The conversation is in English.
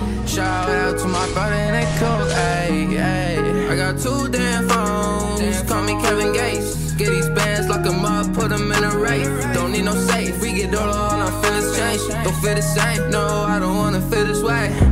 Shout out to my brother and they cook, ayy, ayy. I got 2 damn phones, call me Kevin Gates. Get these bands, lock 'em up, put 'em in a race. Don't need no safe, we get all our feelings change. Don't feel the same, no, I don't wanna feel this way.